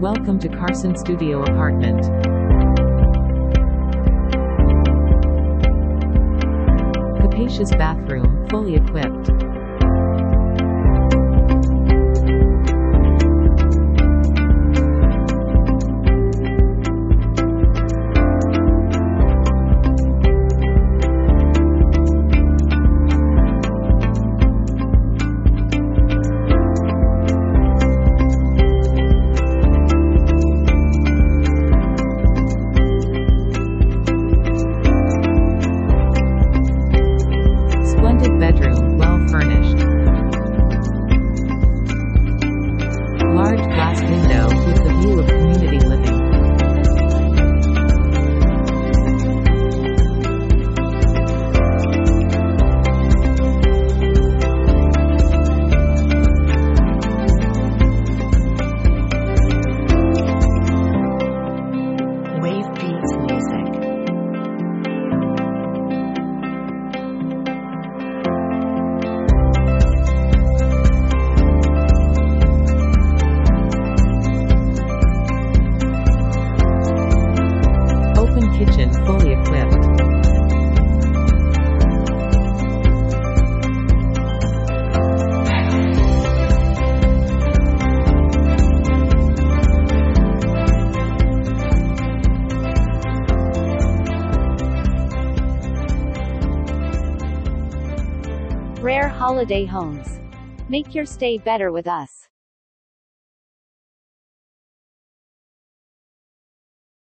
Welcome to Carson Studio Apartment. Capacious bathroom, fully equipped. Bedroom, well furnished. Large glass window with the view of community living. Wave beats music. Kitchen, fully equipped. Rare Holiday Homes. Make your stay better with us.